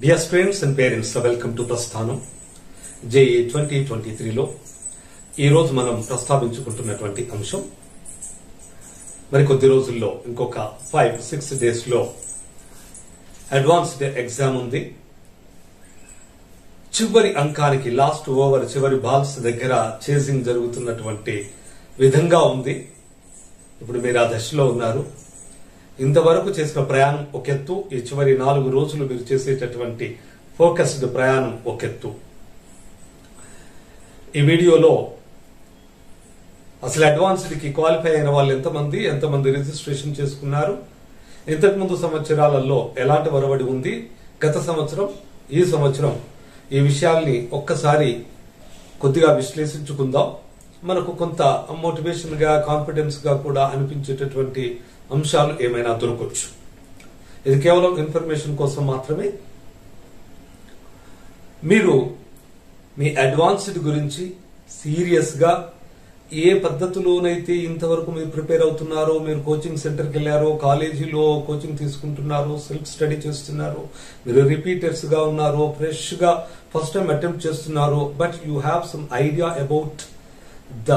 Dear students and parents, welcome to ప్రస్థానం JEE 2023 లో ఈ రోజు మనం ప్రస్తావించుకుంటున్నటువంటి అంశం మరి కొద్ది రోజుల్లో ఇంకొక 5-6 డేస్ లో అడ్వాన్స్డ్ ఎగ్జామ్ ఉంది. చివరి అంకానికి లాస్ట్ ఓవర్ చివరి బాల్స్ దగ్గర చేసింగ్ జరుగుతున్నటువంటి విధంగా ఉంది. ఇప్పుడు మీరు ఆ దశలో ఉన్నారు. ఇంతవరకు చేసిన ప్రయాణం ఒక ఎత్తు, ఈ చివరి 4 రోజులు మీరు చేసేటటువంటి ఫోకస్డ్ ప్రయాణం ఒక ఎత్తు. ఈ వీడియోలో అసలు అడ్వాన్స్డ్ కి క్వాలిఫై అయిన వాళ్ళు ఎంతమంది రిజిస్ట్రేషన్ చేసుకున్నారు, ఇంతకుముందు సంవత్సరాలలో ఎలాంటి వరవడి ఉంది, గత సంవత్సరం ఈ సంవత్సరం ఈ విషయాల్ని ఒక్కసారి కొద్దిగా విశ్లేషించుకుందాం. మనకు కొంత మోటివేషన్ గా కాన్ఫిడెన్స్ గా కూడా అనిపించేటటువంటి అంశాలు ఏమైనా దొరకవచ్చు. ఇది కేవలం ఇన్ఫర్మేషన్ కోసం మాత్రమే. మీరు మీ అడ్వాన్స్డ్ గురించి సీరియస్ గా ఏ పద్ధతిలోనైతే ఇంతవరకు మీరు ప్రిపేర్ అవుతున్నారో, మీరు కోచింగ్ సెంటర్కి వెళ్ళారో, కాలేజీలో కోచింగ్ తీసుకుంటున్నారో, సెల్ఫ్ స్టడీ చేస్తున్నారో, మీరు రిపీటర్స్ గా ఉన్నారో, ఫ్రెష్ గా ఫస్ట్ టైం అటెంప్ట్ చేస్తున్నారో, but you have some idea about the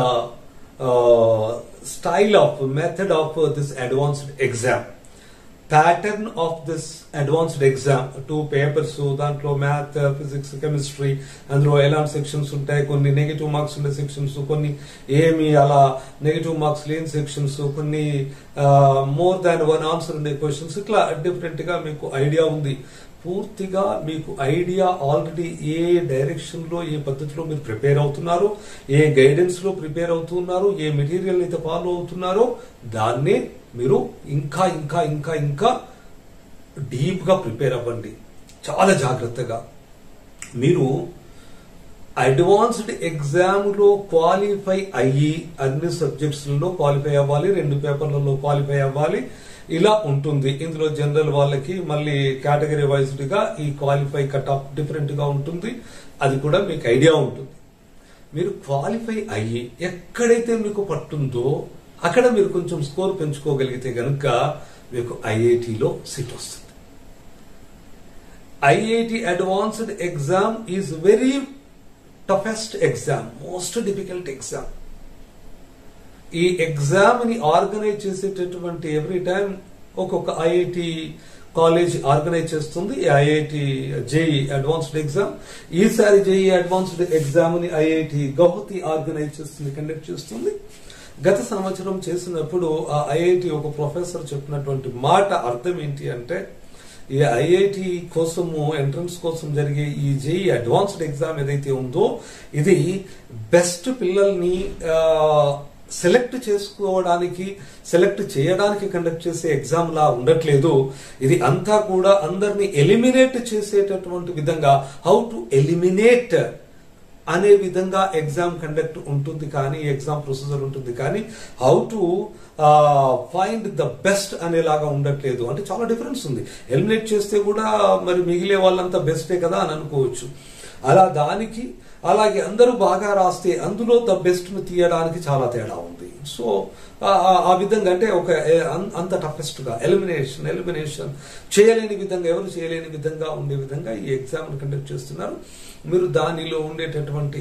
style of method of this advanced exam, pattern of this advanced exam, 2 papers, దాంట్లో మ్యాథ్, ఫిజిక్స్, కెమిస్ట్రీ, అందులో ఎలాంటి సెక్షన్స్ ఉంటాయి, కొన్ని నెగటివ్ మార్క్స్ ఉండే సెక్షన్స్, కొన్ని ఏమి అలా నెగటివ్ మార్క్స్ లేని సెక్షన్స్, కొన్ని మోర్ దాన్ 1 ఆన్సర్ ఉండే క్వశ్చన్స్, ఇట్లా డిఫరెంట్ గా మీకు ఐడియా ఉంది. పూర్తిగా మీకు ఐడియా ఆల్రెడీ ఏ డైరెక్షన్ లో ఏ పద్ధతిలో మీరు ప్రిపేర్ అవుతున్నారో, ఏ గైడెన్స్ లో ప్రిపేర్ అవుతున్నారు, ఏ మెటీరియల్ అయితే ఫాలో అవుతున్నారో దాన్నే మీరు ఇంకా ఇంకా ఇంకా ఇంకా డీప్ గా ప్రిపేర్ అవ్వండి. చాలా జాగ్రత్తగా మీరు అడ్వాన్స్డ్ ఎగ్జామ్ లో క్వాలిఫై అయ్యి అన్ని సబ్జెక్ట్స్ లో క్వాలిఫై అవ్వాలి, 2 పేపర్లలో క్వాలిఫై అవ్వాలి. ఇలా ఉంటుంది. ఇందులో జనరల్ వాళ్ళకి మళ్ళీ కేటగిరీ వైజ్డ్ గా ఈ క్వాలిఫై కట్ ఆఫ్ డిఫరెంట్ గా ఉంటుంది. అది కూడా మీకు ఐడియా ఉంటుంది. మీరు క్వాలిఫై అయ్యి ఎక్కడైతే మీకు పట్టుందో అక్కడ మీరు కొంచెం స్కోర్ పెంచుకోగలిగితే గనుక మీకు ఐఐటిలో సీట్ వస్తుంది. IIT advanced exam is very toughest exam, most difficult exam. ఈ ఎగ్జామ్ ని ఆర్గనైజ్ చేసేటటువంటి ఎవ్రీ టైం ఒక్కొక్క ఐఐటి కాలేజ్ ఆర్గనైజ్ చేస్తుంది ఈ ఐఐటి జేఈ అడ్వాన్స్డ్ ఎగ్జామ్. ఈసారి జేఈ అడ్వాన్స్డ్ ఎగ్జామ్ ని ఐఐటి గౌహతి ఆర్గనైజ్ చేస్తుంది, కండక్ట్ చేస్తుంది. గత సంవత్సరం చేసినప్పుడు ఆ ఐఐటి ఒక ప్రొఫెసర్ చెప్పినటువంటి మాట అర్థం ఏంటి అంటే, ఈ ఐఐటి కోసము ఎంట్రన్స్ కోసం జరిగే ఈ జేఈ అడ్వాన్స్డ్ ఎగ్జామ్ ఏదైతే ఉందో ఇది బెస్ట్ పిల్లల్ని సెలెక్ట్ చేసుకోవడానికి, సెలెక్ట్ చేయడానికి కండక్ట్ చేసే ఎగ్జామ్ లా ఉండట్లేదు. ఇది అంతా కూడా అందరినీ ఎలిమినేట్ చేసేటటువంటి విధంగా, హౌ టు ఎలిమినేట్ అనే విధంగా ఎగ్జామ్ కండక్ట్ ఉంటుంది, కానీ ఎగ్జామ్ ప్రొసీజర్ ఉంటుంది, కానీ how to find the best అనేలాగా ఉండట్లేదు. అంటే చాలా డిఫరెన్స్ ఉంది. ఎలిమినేట్ చేస్తే కూడా మరి మిగిలే వాళ్ళంతా బెస్టే కదా అని అనుకోవచ్చు. అలా దానికి అలాగే అందరూ బాగా రాస్తే అందులో ద బెస్ట్ ను తీయడానికి చాలా తేడా ఉంది. సో ఆ విధంగా అంటే ఒక అంత టఫెస్ట్ గా ఎలిమినేషన్ చేయలేని విధంగా, ఎవరు చేయలేని విధంగా ఉండే విధంగా ఈ ఎగ్జామ్ కండక్ట్ చేస్తున్నారు. మీరు దానిలో ఉండేటటువంటి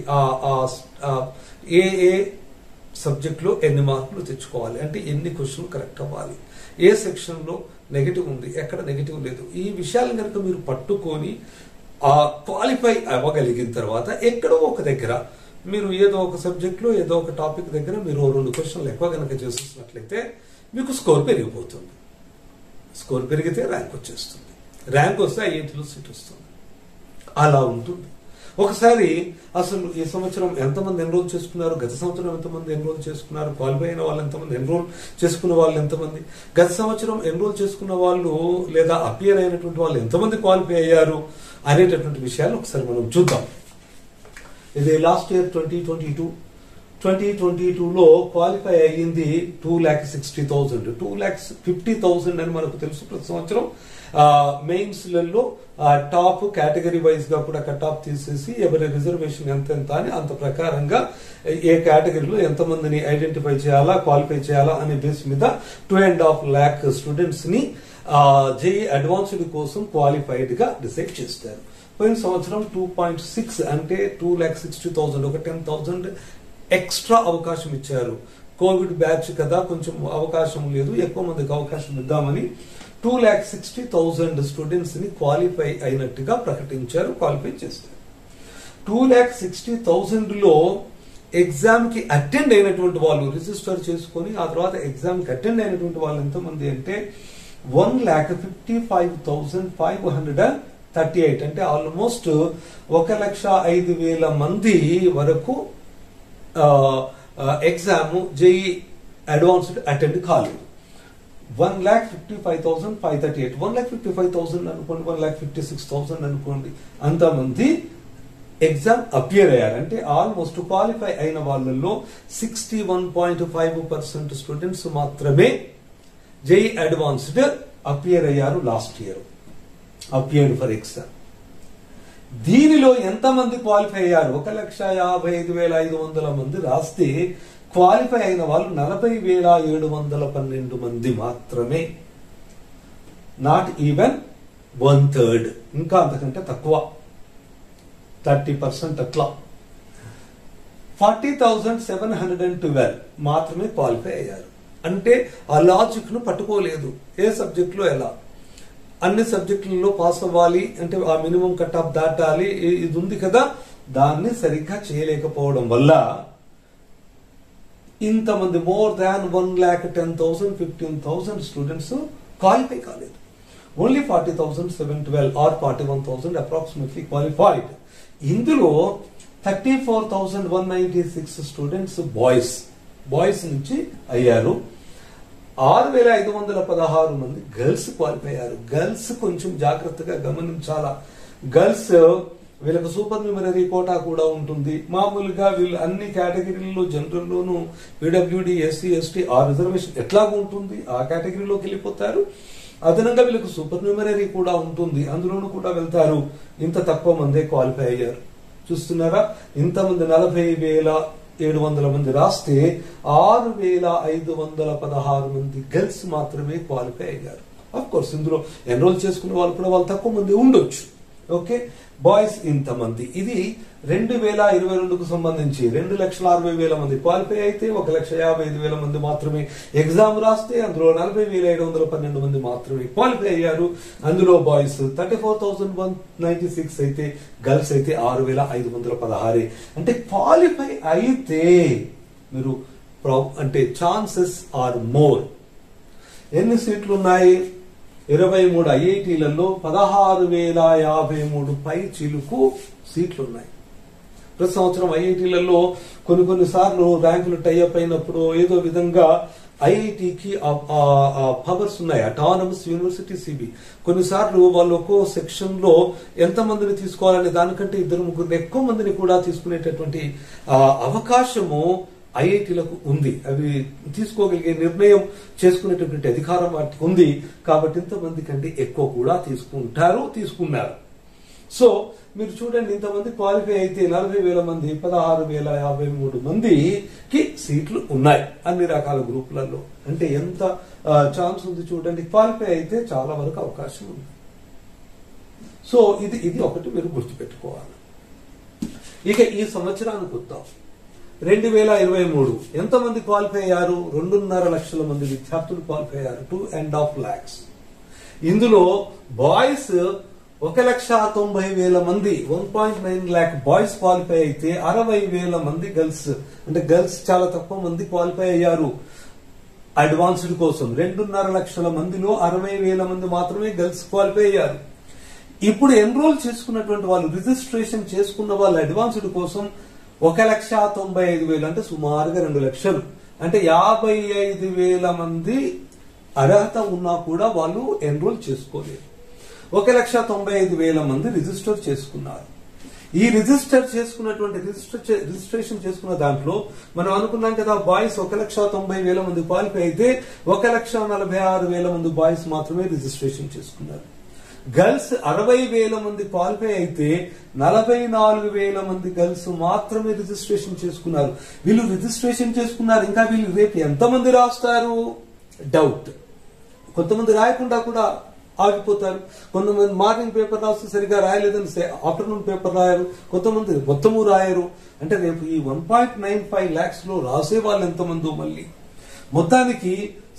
ఏ సబ్జెక్ట్ లో ఎన్ని మార్కులు తెచ్చుకోవాలి, అంటే ఎన్ని క్వశ్చన్లు కరెక్ట్ అవ్వాలి, ఏ సెక్షన్ లో నెగటివ్ ఉంది, ఎక్కడ నెగటివ్ లేదు, ఈ విషయాలను కనుక మీరు పట్టుకొని క్వాలిఫై అవ్వగలిగిన తర్వాత ఎక్కడో ఒక దగ్గర మీరు ఏదో ఒక సబ్జెక్ట్ లో ఏదో ఒక టాపిక్ దగ్గర మీరు 2 క్వశ్చన్లు ఎక్కువ కనుక చేసేసినట్లయితే మీకు స్కోర్ పెరిగిపోతుంది. స్కోర్ పెరిగితే ర్యాంక్ వచ్చేస్తుంది. ర్యాంక్ వస్తే ఐఐటిలో సీట్ వస్తుంది. అలా ఉంటుంది. ఒకసారి అసలు ఈ సంవత్సరం ఎంతమంది ఎన్రోల్ చేసుకున్నారు, గత సంవత్సరం ఎంతమంది ఎన్రోల్ చేసుకున్నారు, క్వాలిఫై అయిన వాళ్ళు ఎంతమంది, ఎన్రోల్ చేసుకున్న వాళ్ళు ఎంతమంది, గత సంవత్సరం ఎన్రోల్ చేసుకున్న వాళ్ళు లేదా అపియర్ అయినటువంటి వాళ్ళు ఎంతమంది క్వాలిఫై అయ్యారు అనేటటువంటి విషయాలు ఒకసారి మనం చూద్దాం. ఇది లాస్ట్ ఇయర్ 2022లో క్వాలిఫై అయ్యింది 2,60,000, 2,50,000 అని మనకు తెలుసు. ప్రతి సంవత్సరం మెయిన్స్ లలో టాప్ కేటగిరీ వైజ్ గా కూడా కట్ ఆఫ్ తీసేసి ఎవరి రిజర్వేషన్ ఎంత అని అంత ప్రకారంగా ఏ కేటగిరీలో ఎంతమందిని ఐడెంటిఫై చేయాలా, క్వాలిఫై చేయాలా అనే బేస్ మీద 2.5 lakh స్టూడెంట్స్ ని జేఈ అడ్వాన్స్డ్ కోసం క్వాలిఫైడ్ గా డిసైడ్ చేస్తారు. పోయిన సంవత్సరం 2.6 అంటే 2,60,000 ఒక 10,000 ఎక్స్ట్రా అవకాశం ఇచ్చారు. కోవిడ్ బ్యాచ్ కదా, కొంచెం అవకాశం లేదు, ఎక్కువ మందికి అవకాశం ఇద్దామని 2,60,000 స్టూడెంట్స్ ని క్వాలిఫై అయినట్టుగా ప్రకటించారు, క్వాలిఫై చేస్తారు. 2,60,000 లో ఎగ్జామ్ కి అటెండ్ అయినటువంటి వాళ్ళు రిజిస్టర్ చేసుకుని ఆ తర్వాత ఎగ్జామ్ కి అటెండ్ అయినటువంటి వాళ్ళు ఎంతమంది అంటే 1,55,538 అంటే ఆల్మోస్ట్ 1,05,000 మంది వరకు ఎగ్జామ్ జేఈ అడ్వాన్స్డ్ అటెండ్ కాలేదు. 1,55,538 1,55,000 అనుకోండి, 1,56,000 అనుకోండి, అంతమంది ఎగ్జామ్ అపియర్ అయ్యారు. అంటే ఆల్మోస్ట్ క్వాలిఫై అయిన వాళ్ళల్లో 61.5% స్టూడెంట్స్ మాత్రమే జేఈ అడ్వాన్స్డ్ అపియర్ అయ్యారు. Last year appeared for exam. దీనిలో ఎంతమంది క్వాలిఫై అయ్యారు? 1,55,500 మంది రాస్తే క్వాలిఫై అయిన వాళ్ళు 40,712 మంది మాత్రమే. నాట్ ఈవెన్ 1/3, ఇంకా అంతకంటే తక్కువ, 30% అట్లా. 40,712 మాత్రమే క్వాలిఫై అయ్యారు. అంటే ఆ లాజిక్ ను పట్టుకోలేదు. ఏ సబ్జెక్ట్ లో ఎలా, అన్ని సబ్జెక్టులలో పాస్ అవ్వాలి అంటే ఆ మినిమం కట్ ఆఫ్ దాటాలి, ఇది ఉంది కదా, దాన్ని సరిగ్గా చేయలేకపోవడం వల్ల ఇంతమంది మోర్ దాన్ 1,10,000 15,000 స్టూడెంట్స్ క్వాలిఫై కాలేదు. Only 40,712 or 41,000 approximately qualified. ఇందులో 34,196 స్టూడెంట్స్ బాయ్స్ నుంచి అయ్యారు. 6,516 మంది గర్ల్స్ క్వాలిఫై అయ్యారు. గర్ల్స్ కొంచెం జాగ్రత్తగా గమనించాలా. గర్ల్స్ వీళ్ళకి సూపర్ న్యూమరీ కోటా కూడా ఉంటుంది. మామూలుగా వీళ్ళు అన్ని కేటగిరీల్లో జనరల్లోనూ పీడబ్ల్యూడి, ఎస్సీ, ఎస్టీ ఆ రిజర్వేషన్ ఎట్లాగూ ఉంటుంది, ఆ కేటగిరీలోకి వెళ్ళిపోతారు. అదనంగా వీళ్ళకి సూపర్ న్యూమరీ కూడా ఉంటుంది, అందులోనూ కూడా వెళ్తారు. ఇంత తక్కువ మందే క్వాలిఫై అయ్యారు. చూస్తున్నారా, ఇంతమంది 40,700 మంది రాస్తే 6,516 మంది గర్ల్స్ మాత్రమే క్వాలిఫై అయ్యారు. ఆఫ్ కోర్స్ ఇందులో ఎన్రోల్ చేసుకునే వాళ్ళు కూడా వాళ్ళు తక్కువ మంది ఉండొచ్చు. ఓకే, బాయ్స్ ఇంతమంది. ఇది 2022కు సంబంధించి 2,60,000 మంది క్వాలిఫై అయితే 1,55,000 మంది మాత్రమే ఎగ్జామ్ రాస్తే అందులో 40,712 మంది మాత్రమే క్వాలిఫై అయ్యారు. అందులో బాయ్స్ 34,196 అయితే గర్ల్స్ అయితే 6,516. అంటే క్వాలిఫై అయితే మీరు అంటే ఛాన్సెస్ ఆర్ మోర్. ఎన్ని సీట్లు ఉన్నాయి? 23 ఐఐటీలలో 16,053 పై చిలుకు సీట్లు ఉన్నాయి. ప్రతి సంవత్సరం ఐఐటీలలో కొన్ని సార్లు ర్యాంకులు టైఅప్ అయినప్పుడు ఏదో విధంగా ఐఐటికి పవర్స్ ఉన్నాయి. అటానమస్ యూనివర్సిటీ సిబి కొన్నిసార్లు వాళ్ళు ఒక్కో సెక్షన్ లో ఎంత మందిని తీసుకోవాలనే దానికంటే 2-3 ఎక్కువ మందిని కూడా తీసుకునేటటువంటి అవకాశము ఐఐటీలకు ఉంది. అవి తీసుకోగలిగే నిర్ణయం చేసుకునేటటువంటి అధికారం వాటికి ఉంది. కాబట్టి ఇంతమంది కంటే ఎక్కువ కూడా తీసుకున్నారు. సో మీరు చూడండి, ఇంతమంది క్వాలిఫై అయితే 40,000 మంది 16,053 మందికి సీట్లు ఉన్నాయి అన్ని రకాల గ్రూపులలో. అంటే ఎంత ఛాన్స్ ఉంది చూడండి. క్వాలిఫై అయితే చాలా వరకు అవకాశం ఉంది. సో ఇది ఒకటి మీరు గుర్తుపెట్టుకోవాలి. ఇక ఈ సంవత్సరానికి వద్దాం. 2023 ఎంతమంది క్వాలిఫై అయ్యారు? 2.5 లక్షల మంది విద్యార్థులు క్వాలిఫై అయ్యారు. 2.5 lakhs. ఇందులో బాయ్స్ 1,90,000 మంది 1.9 lakh బాయ్స్ క్వాలిఫై అయితే 60,000 మంది గర్ల్స్, అంటే గర్ల్స్ చాలా తక్కువ మంది క్వాలిఫై అయ్యారు అడ్వాన్స్డ్ కోసం. 2.5 లక్షల మందిలో 60,000 మంది మాత్రమే గర్ల్స్ క్వాలిఫై అయ్యారు. ఇప్పుడు ఎన్రోల్ చేసుకున్నటువంటి వాళ్ళు, రిజిస్ట్రేషన్ చేసుకున్న వాళ్ళు అడ్వాన్స్డ్ కోసం 1,95,000 అంటే సుమారుగా 2 లక్షలు. అంటే 55,000 మంది అర్హత ఉన్నా కూడా వాళ్ళు ఎన్రోల్ చేసుకోలేరు. 1,95,000 మంది రిజిస్టర్ చేసుకున్నారు. ఈ రిజిస్ట్రేషన్ చేసుకున్న దాంట్లో మనం అనుకున్నాం కదా, బాయ్స్ 1,90,000 మంది క్వాలిఫై అయితే 1,46,000 మంది బాయ్స్ మాత్రమే రిజిస్ట్రేషన్ చేసుకున్నారు. గర్ల్స్ 60,000 మంది క్వాలిఫై అయితే 44,000 మంది గర్ల్స్ మాత్రమే రిజిస్ట్రేషన్ చేసుకున్నారు. వీళ్ళు రిజిస్ట్రేషన్ చేసుకున్నారు, ఇంకా వీళ్ళు రేపు ఎంతమంది రాస్తారు? డౌట్. కొంతమంది రాయకుండా కూడా ఆగిపోతారు. కొంతమంది మార్నింగ్ పేపర్ రాస్తే సరిగా రాయలేదని ఆఫ్టర్నూన్ పేపర్ రాయరు. కొంతమంది మొత్తము రాయరు. అంటే రేపు ఈ 1.95 lakhs లో రాసే వాళ్ళు ఎంతమందో మళ్ళీ మొత్తానికి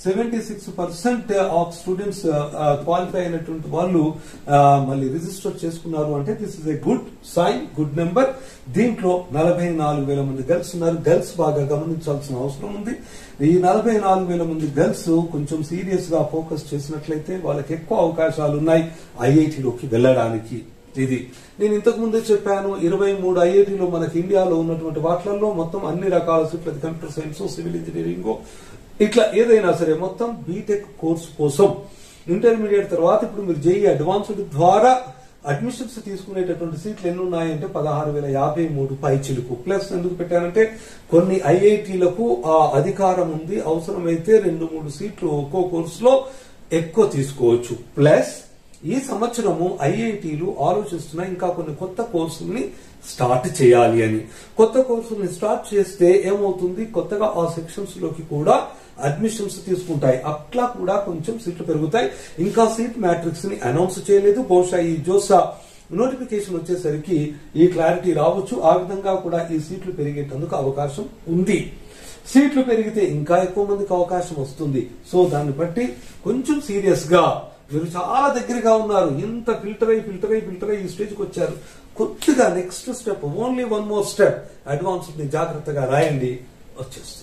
76% ఆఫ్ స్టూడెంట్స్ క్వాలిఫై అయినటువంటి వాళ్ళు మళ్ళీ రిజిస్టర్ చేసుకున్నారు. అంటే this is a good sign, good number. దీంట్లో 44,000 మంది గర్ల్స్ ఉన్నారు. గర్ల్స్ బాగా గమనించాల్సిన అవసరం ఉంది. ఈ 44,000 మంది గర్ల్స్ కొంచెం సీరియస్ గా ఫోకస్ చేసినట్లయితే వాళ్ళకి ఎక్కువ అవకాశాలు ఉన్నాయి ఐఐటిలోకి వెళ్ళడానికి. ఇది నేను ఇంతకు ముందే చెప్పాను. 23 ఐఐటీలో మనకి ఇండియాలో ఉన్నటువంటి వాటిలలో మొత్తం అన్ని రకాల సీట్లు, కంప్యూటర్ సైన్స్, సివిల్ ఇంజనీరింగ్, ఇట్లా ఏదైనా సరే మొత్తం బీటెక్ కోర్సు కోసం ఇంటర్మీడియట్ తర్వాత ఇప్పుడు మీరు జేఈ అడ్వాన్స్డ్ ద్వారా అడ్మిషన్స్ తీసుకునేటటువంటి సీట్లు ఎన్ని ఉన్నాయంటే 16,053 పైచిలుకు. ప్లస్ ఎందుకు పెట్టానంటే కొన్ని ఐఐటీలకు ఆ అధికారం ఉంది, అవసరమైతే 2-3 సీట్లు ఒక్కో కోర్సులో ఎక్కువ తీసుకోవచ్చు. ప్లస్ ఈ సంవత్సరము ఐఐటీలు ఆలోచిస్తున్నాయి ఇంకా కొన్ని కొత్త కోర్సుల్ని స్టార్ట్ చేయాలి అని. కొత్త కోర్సుల్ని స్టార్ట్ చేస్తే ఏమవుతుంది, కొత్తగా ఆ సెక్షన్స్ లోకి కూడా అడ్మిషన్స్ తీసుకుంటాయి. అట్లా కూడా కొంచెం సీట్లు పెరుగుతాయి. ఇంకా సీట్ మ్యాట్రిక్స్ ని అనౌన్స్ చేయలేదు. బహుశా ఈ జోసా నోటిఫికేషన్ వచ్చేసరికి ఈ క్లారిటీ రావచ్చు. ఆ విధంగా కూడా ఈ సీట్లు పెరిగేటందుకు అవకాశం ఉంది. సీట్లు పెరిగితే ఇంకా ఎక్కువ మందికి అవకాశం వస్తుంది. సో దాన్ని బట్టి కొంచెం సీరియస్ గా మీరు చాలా దగ్గరగా ఉన్నారు. ఇంత ఫిల్టర్ అయి ఈ స్టేజ్కి వచ్చారు. కొద్దిగా next step, only 1 more step, advance ని జాగ్రత్తగా రాయండి, వచ్చేస్తుంది.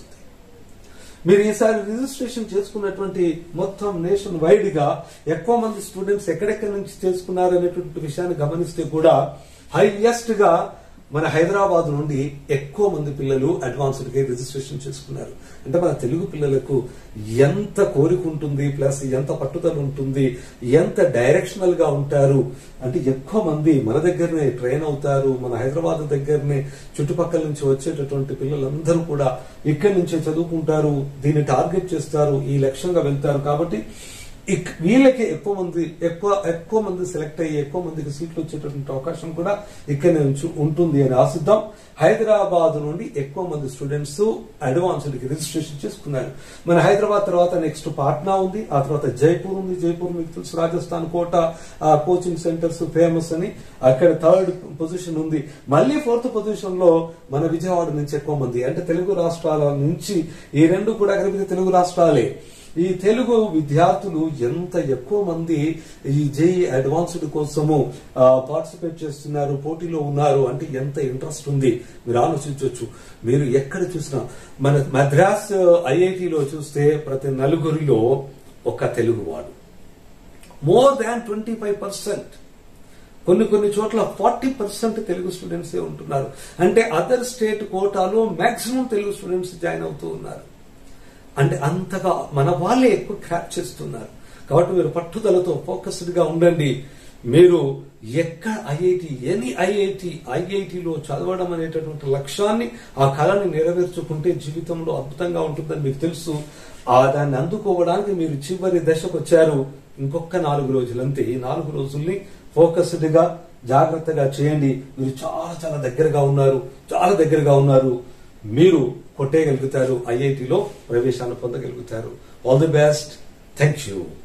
మీరు ఈసారి రిజిస్ట్రేషన్ చేసుకున్నటువంటి మొత్తం నేషన్ వైడ్ గా ఎక్కువ మంది స్టూడెంట్స్ ఎక్కడెక్కడి నుంచి చేసుకున్నారు అనేటువంటి విషయాన్ని గమనిస్తే కూడా హైయెస్ట్ గా మన హైదరాబాద్ నుండి ఎక్కువ మంది పిల్లలు అడ్వాన్స్డ్ గా రిజిస్ట్రేషన్ చేసుకున్నారు. అంటే మన తెలుగు పిల్లలకు ఎంత కోరిక ఉంటుంది, ప్లస్ ఎంత పట్టుదల ఉంటుంది, ఎంత డైరెక్షనల్ గా ఉంటారు. అంటే ఎక్కువ మంది మన దగ్గరనే ట్రైన్ అవుతారు. మన హైదరాబాద్ దగ్గరనే చుట్టుపక్కల నుంచి వచ్చేటటువంటి పిల్లలందరూ కూడా ఇక్కడి నుంచే చదువుకుంటారు, దీన్ని టార్గెట్ చేస్తారు, ఈ లక్ష్యంగా వెళ్తారు. కాబట్టి వీళ్ళకి ఎక్కువ మంది సెలెక్ట్ అయ్యి ఎక్కువ మందికి సీట్లు వచ్చేటటువంటి అవకాశం కూడా ఇక్కడనే ఉంటుంది అని ఆశిద్దాం. హైదరాబాద్ నుండి ఎక్కువ మంది స్టూడెంట్స్ అడ్వాన్స్డ్ కి రిజిస్ట్రేషన్ చేసుకున్నారు. మన హైదరాబాద్ తర్వాత నెక్స్ట్ పాట్నా ఉంది, ఆ తర్వాత జైపూర్ ఉంది. జైపూర్ మీకు తెలుసు, Rajasthan Kota coaching centres famous అని, అక్కడ 3rd పొజిషన్ ఉంది. మళ్ళీ 4th పొజిషన్ లో మన విజయవాడ నుంచి ఎక్కువ మంది, అంటే తెలుగు రాష్ట్రాల నుంచి, ఈ రెండు కూడా కలిపితే తెలుగు రాష్ట్రాలే. ఈ తెలుగు విద్యార్థులు ఎంత ఎక్కువ మంది ఈ జేఈ అడ్వాన్స్డ్ కోసము పార్టిసిపేట్ చేస్తున్నారు, పోటీలో ఉన్నారు అంటే ఎంత ఇంట్రెస్ట్ ఉంది మీరు ఆలోచించవచ్చు. మీరు ఎక్కడ చూసినా మన మద్రాస్ ఐఐటిలో చూస్తే ప్రతి 4 ఒక తెలుగువాడు. More than 25%. కొన్ని చోట్ల 40% తెలుగు స్టూడెంట్సే ఉంటున్నారు. అంటే అదర్ స్టేట్ కోటాలో మాక్సిమం తెలుగు స్టూడెంట్స్ జాయిన్ అవుతూ ఉన్నారు. అంటే అంతగా మన వాళ్ళే ఎక్కువ క్రాక్ చేస్తున్నారు. కాబట్టి మీరు పట్టుదలతో ఫోకస్డ్ గా ఉండండి. మీరు ఎక్కడ ఎనీ ఐఐటిలో చదవడం అనేటటువంటి లక్ష్యాన్ని, ఆ కళని నెరవేర్చుకుంటే జీవితంలో అద్భుతంగా ఉంటుందని మీకు తెలుసు. దాన్ని అందుకోవడానికి మీరు చివరి దశకు వచ్చారు. ఇంకొక 4 రోజులంతే. ఈ 4 రోజుల్ని ఫోకస్డ్ గా జాగ్రత్తగా చేయండి. మీరు చాలా దగ్గరగా ఉన్నారు. మీరు కొట్టేయగలుగుతారు, ఐఐటిలో ప్రవేశాన్ని పొందగలుగుతారు. All the best. Thank you.